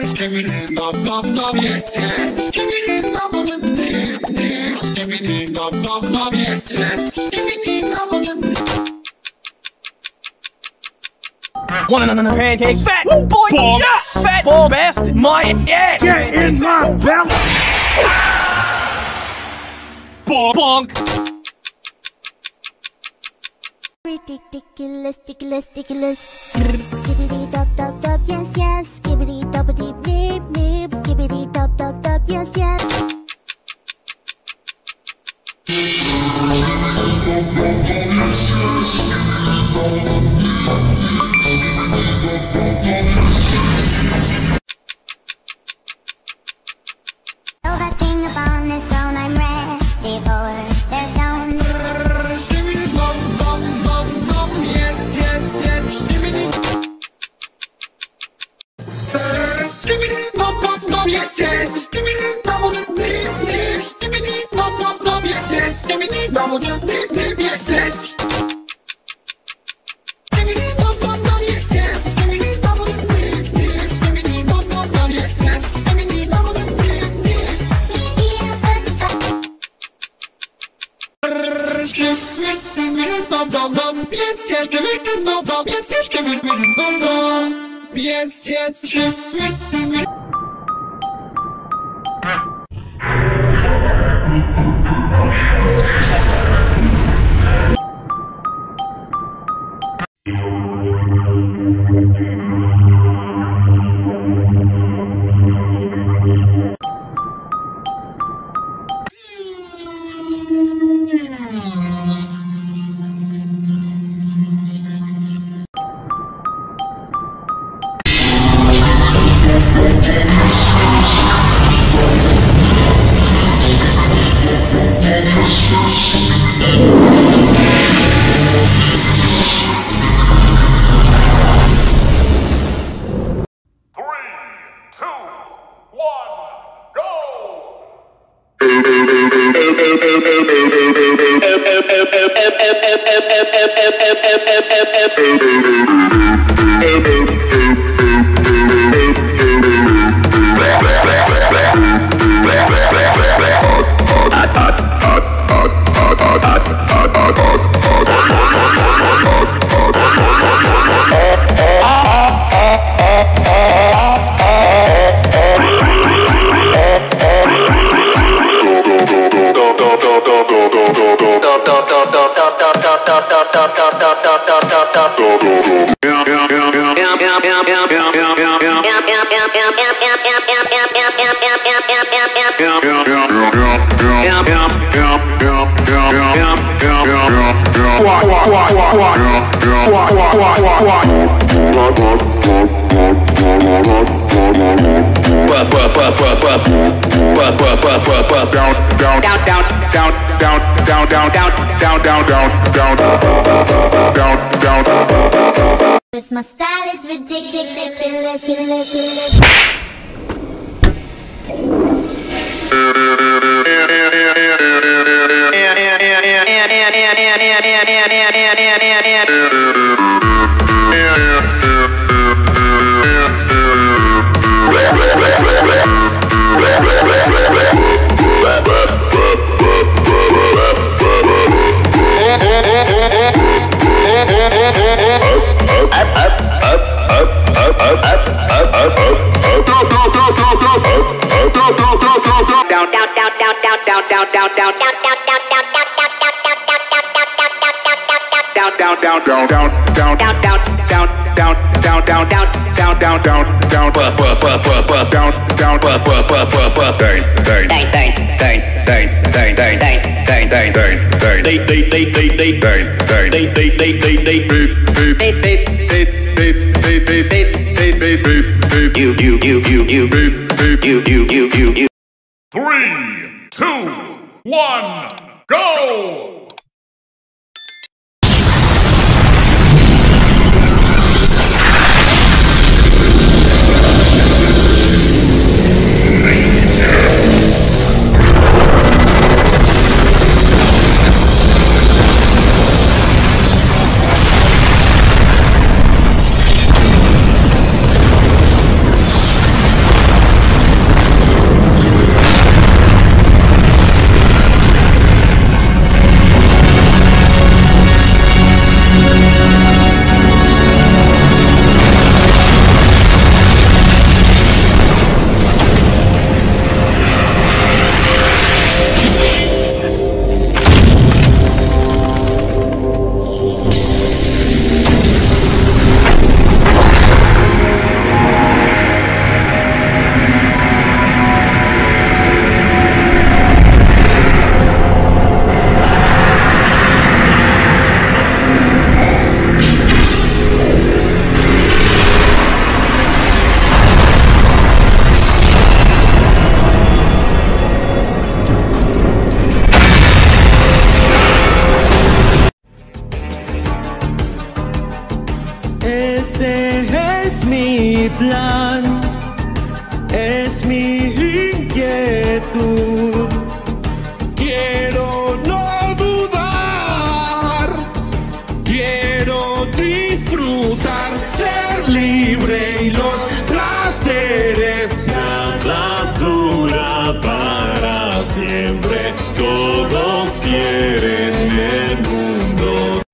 Skibidi bop bop bop yes yes. Skibidi bop bop dip dip. Skibidi bop bop bop yes yes. Skibidi bop bop. One another pancakes, fat boy, bonk. Yes, fat ball bastard, my ass. Get in my belly. Bonk. Ridiculous, ridiculous, ridiculous. Skibidi dop dop dop, yes yes. Skibidi dop dip dip dip. Skibidi dop dop dop, yes yes. Throw that thing upon this stone, I'm ready for their stone. Skibidi bop bop bop bop yes yes yes. Skibidi. Skibidi bop bop bop yes yes. Skibidi bop bop dip dip. Skibidi bop bop bop yes yes. Skibidi bop bop dip dip yes yes. Skibidi bop bop bop yes yes. Skibidi bop bop dip dip. Skibidi bop bop bop yes yes. Skibidi bop bop dip dip. Skibidi bop bop bop yes yes. Skibidi bop bop yes yes. Skibidi bop bop yes yes. Skibidi. This my style is ridiculous, ridiculous. You. 3, 2, 1, go! Ese es mi plan, es mi inquietud. Quiero no dudar, quiero disfrutar, ser libre y los placeres. Nada dura para siempre, todos quieren el mundo.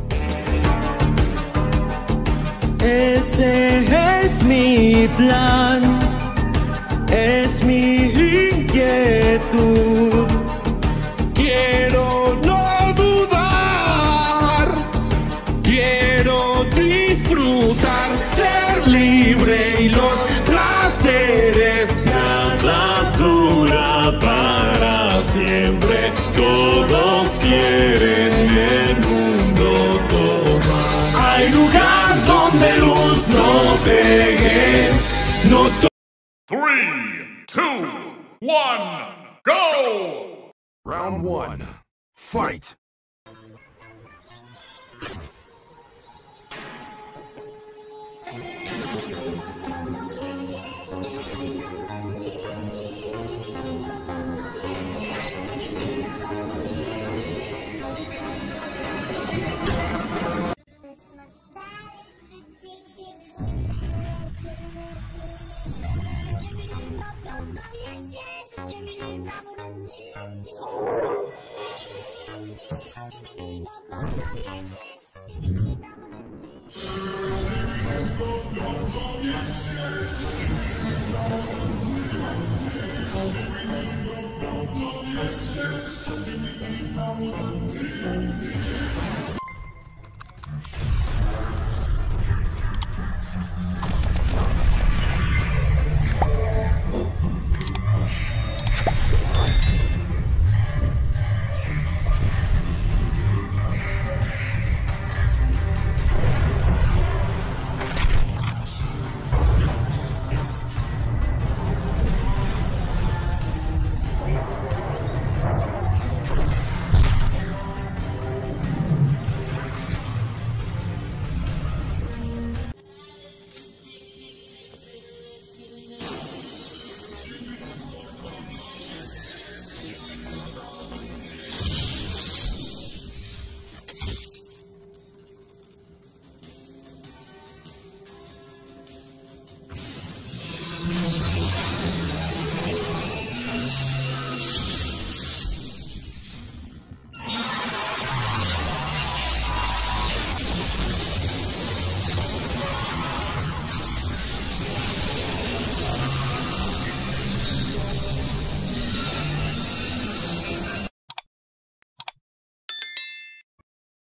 Ese es mi plan, es mi inquietud. Quiero no dudar, quiero disfrutar, ser libre y los placeres. Nada dura para siempre, todos quieren el mundo tomar. Hay lugar donde luz no pegue, nos 3, 2, 1, go! Round 1. Fight!